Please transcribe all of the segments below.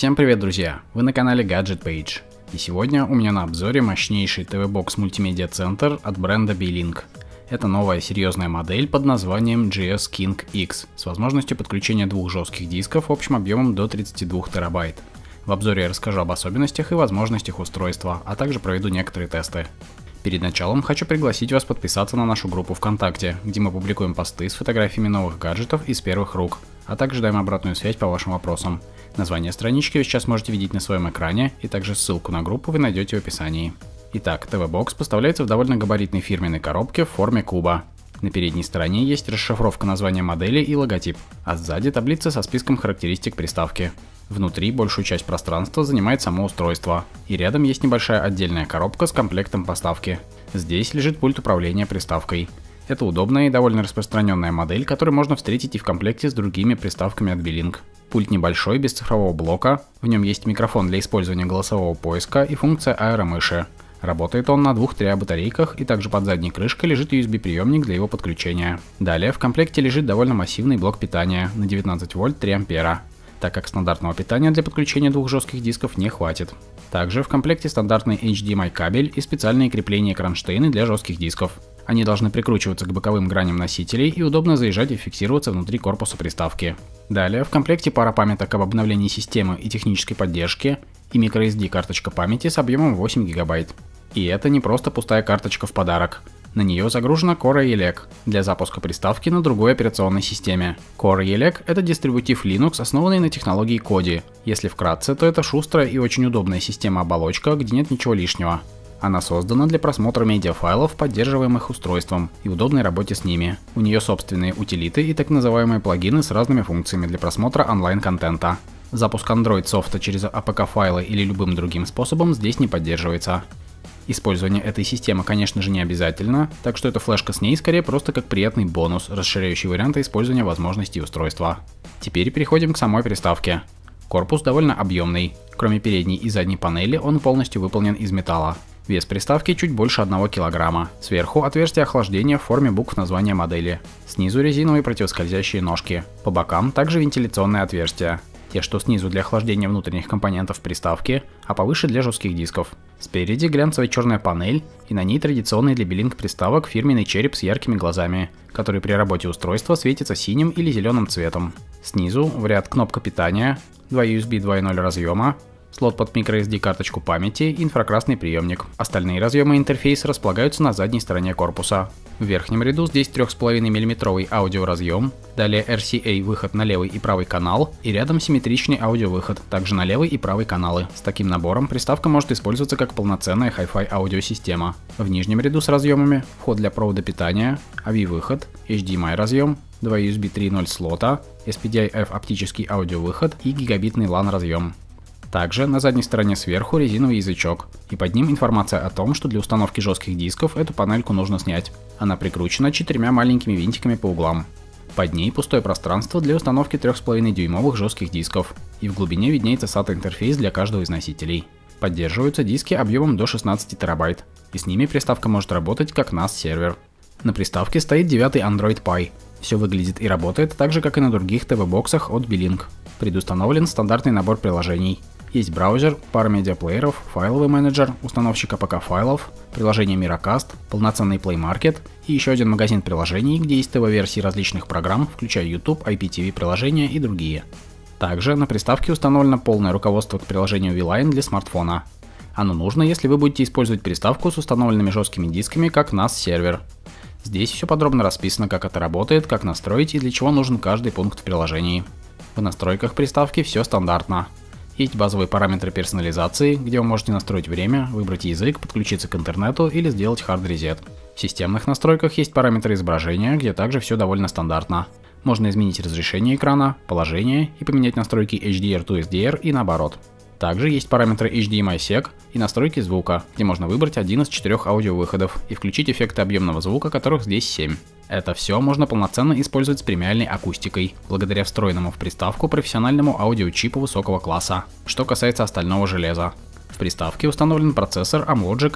Всем привет, друзья! Вы на канале Gadget Page. И сегодня у меня на обзоре мощнейший TV-бокс мультимедиа центр от бренда Beelink. Это новая серьезная модель под названием GS King X с возможностью подключения двух жестких дисков общим объемом до 32 терабайт. В обзоре я расскажу об особенностях и возможностях устройства, а также проведу некоторые тесты. Перед началом хочу пригласить вас подписаться на нашу группу ВКонтакте, где мы публикуем посты с фотографиями новых гаджетов из первых рук, а также даем обратную связь по вашим вопросам. Название странички вы сейчас можете видеть на своем экране, и также ссылку на группу вы найдете в описании. Итак, TV-бокс поставляется в довольно габаритной фирменной коробке в форме куба. На передней стороне есть расшифровка названия модели и логотип, а сзади таблица со списком характеристик приставки. Внутри большую часть пространства занимает само устройство, и рядом есть небольшая отдельная коробка с комплектом поставки. Здесь лежит пульт управления приставкой. Это удобная и довольно распространенная модель, которую можно встретить и в комплекте с другими приставками от Beelink. Пульт небольшой, без цифрового блока, в нем есть микрофон для использования голосового поиска и функция аэромыши. Работает он на 2 3А-батарейках, и также под задней крышкой лежит USB-приемник для его подключения. Далее в комплекте лежит довольно массивный блок питания на 19 вольт 3 ампера, так как стандартного питания для подключения двух жестких дисков не хватит. Также в комплекте стандартный HDMI кабель и специальные крепления кронштейны для жестких дисков. Они должны прикручиваться к боковым граням носителей и удобно заезжать и фиксироваться внутри корпуса приставки. Далее в комплекте пара памяток об обновлении системы и технической поддержке и microSD карточка памяти с объемом 8 ГБ. И это не просто пустая карточка в подарок. На нее загружена Core ELEC для запуска приставки на другой операционной системе. Core ELEC — это дистрибутив Linux, основанный на технологии Kodi. Если вкратце, то это шустрая и очень удобная система-оболочка, где нет ничего лишнего. Она создана для просмотра медиафайлов, поддерживаемых устройством, и удобной работе с ними. У нее собственные утилиты и так называемые плагины с разными функциями для просмотра онлайн-контента. Запуск Android софта через APK-файлы или любым другим способом здесь не поддерживается. Использование этой системы, конечно же, не обязательно, так что эта флешка с ней скорее просто как приятный бонус, расширяющий варианты использования возможностей устройства. Теперь переходим к самой приставке. Корпус довольно объемный. Кроме передней и задней панели, он полностью выполнен из металла. Вес приставки чуть больше 1 кг. Сверху отверстие охлаждения в форме букв названия модели. Снизу резиновые противоскользящие ножки. По бокам также вентиляционные отверстия. Те, что снизу для охлаждения внутренних компонентов приставки, а повыше для жестких дисков. Спереди глянцевая черная панель, и на ней традиционный для Beelink приставок фирменный череп с яркими глазами, который при работе устройства светится синим или зеленым цветом. Снизу в ряд кнопка питания, 2 USB 2.0 разъема, слот под microSD карточку памяти и инфракрасный приемник. Остальные разъемы интерфейса располагаются на задней стороне корпуса. В верхнем ряду здесь 3,5 мм аудиоразъем, далее RCA выход на левый и правый канал, и рядом симметричный аудиовыход, также на левый и правый каналы. С таким набором приставка может использоваться как полноценная Hi-Fi аудиосистема. В нижнем ряду с разъемами вход для провода питания, AV-выход, HDMI разъем, 2 USB 3.0 слота, SPDIF оптический аудиовыход и гигабитный LAN разъем. Также на задней стороне сверху резиновый язычок, и под ним информация о том, что для установки жестких дисков эту панельку нужно снять. Она прикручена 4 маленькими винтиками по углам. Под ней пустое пространство для установки 3,5-дюймовых жестких дисков, и в глубине виднеется SATA-интерфейс для каждого из носителей. Поддерживаются диски объемом до 16 терабайт, и с ними приставка может работать как NAS-сервер. На приставке стоит 9-й Android Pie. Все выглядит и работает так же, как и на других TV-боксах от Beelink. Предустановлен стандартный набор приложений. Есть браузер, пара медиаплееров, файловый менеджер, установщик APK-файлов, приложение Miracast, полноценный Play Market и еще один магазин приложений, где есть ТВ-версии различных программ, включая YouTube, IPTV приложения и другие. Также на приставке установлено полное руководство к приложению V-Line для смартфона. Оно нужно, если вы будете использовать приставку с установленными жесткими дисками как NAS-сервер. Здесь все подробно расписано, как это работает, как настроить и для чего нужен каждый пункт в приложении. В настройках приставки все стандартно. Есть базовые параметры персонализации, где вы можете настроить время, выбрать язык, подключиться к интернету или сделать хард-резет. В системных настройках есть параметры изображения, где также все довольно стандартно. Можно изменить разрешение экрана, положение и поменять настройки HDR to SDR и наоборот. Также есть параметры HDMI SEC и настройки звука, где можно выбрать один из 4 аудиовыходов и включить эффекты объемного звука, которых здесь 7. Это все можно полноценно использовать с премиальной акустикой, благодаря встроенному в приставку профессиональному аудиочипу высокого класса. Что касается остального железа. В приставке установлен процессор Amlogic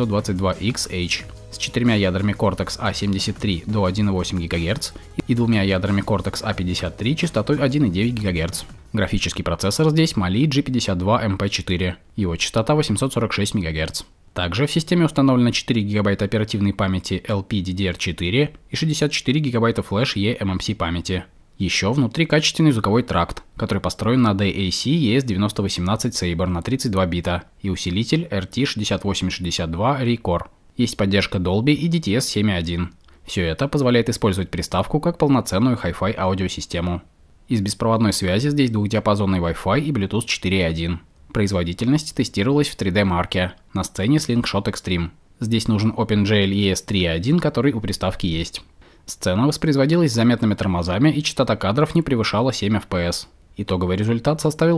S922XH с 4 ядрами Cortex A73 до 1,8 ГГц и 2 ядрами Cortex A53 частотой 1,9 ГГц. Графический процессор здесь Mali G52MP4, его частота 846 МГц. Также в системе установлено 4 ГБ оперативной памяти LPDDR4 и 64 ГБ флеш eMMC памяти. Еще внутри качественный звуковой тракт, который построен на DAC ES9018 Saber на 32 бита и усилитель RT6862 Recore. Есть поддержка Dolby и DTS 7.1. Все это позволяет использовать приставку как полноценную Hi-Fi аудиосистему. Из беспроводной связи здесь двухдиапазонный Wi-Fi и Bluetooth 4.1. Производительность тестировалась в 3D-марке на сцене Slingshot Extreme. Здесь нужен OpenGL ES 3.1, который у приставки есть. Сцена воспроизводилась с заметными тормозами и частота кадров не превышала 7 FPS. Итоговый результат составил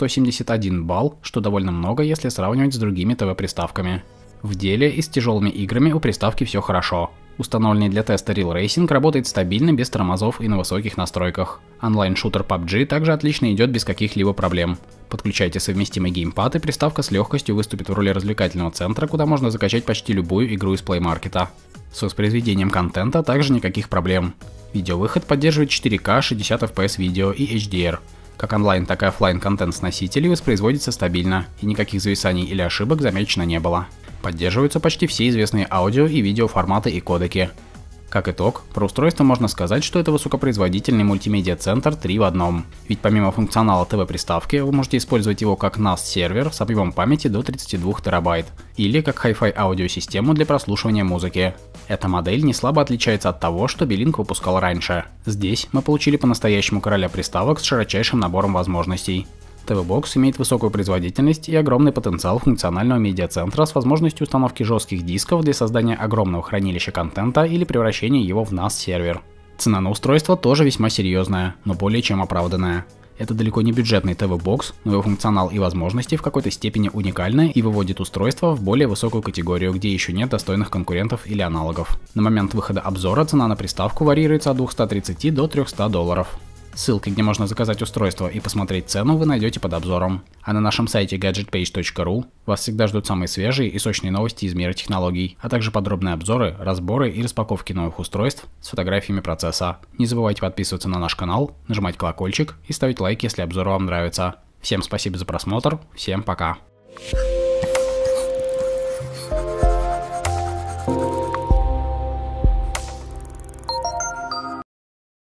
1171 балл, что довольно много, если сравнивать с другими ТВ-приставками. В деле и с тяжелыми играми у приставки все хорошо. Установленный для теста Real Racing работает стабильно, без тормозов и на высоких настройках. Онлайн-шутер PUBG также отлично идет без каких-либо проблем. Подключайте совместимый геймпад, и приставка с легкостью выступит в роли развлекательного центра, куда можно закачать почти любую игру из Play Market. С воспроизведением контента также никаких проблем. Видеовыход поддерживает 4К, 60 FPS видео и HDR. Как онлайн, так и офлайн контент с носителей воспроизводится стабильно, и никаких зависаний или ошибок замечено не было. Поддерживаются почти все известные аудио и видео форматы и кодеки. Как итог, про устройство можно сказать, что это высокопроизводительный мультимедиа-центр 3 в одном. Ведь помимо функционала ТВ-приставки, вы можете использовать его как NAS-сервер с объемом памяти до 32 терабайт, или как Hi-Fi аудиосистему для прослушивания музыки. Эта модель не слабо отличается от того, что Beelink выпускал раньше. Здесь мы получили по-настоящему короля приставок с широчайшим набором возможностей. TV-Box имеет высокую производительность и огромный потенциал функционального медиацентра с возможностью установки жестких дисков для создания огромного хранилища контента или превращения его в NAS-сервер. Цена на устройство тоже весьма серьезная, но более чем оправданная. Это далеко не бюджетный TV-Box, но его функционал и возможности в какой-то степени уникальны и выводит устройство в более высокую категорию, где еще нет достойных конкурентов или аналогов. На момент выхода обзора цена на приставку варьируется от $230 до $300. Ссылки, где можно заказать устройство и посмотреть цену, вы найдете под обзором. А на нашем сайте gadgetpage.ru вас всегда ждут самые свежие и сочные новости из мира технологий, а также подробные обзоры, разборы и распаковки новых устройств с фотографиями процесса. Не забывайте подписываться на наш канал, нажимать колокольчик и ставить лайк, если обзор вам нравится. Всем спасибо за просмотр, всем пока.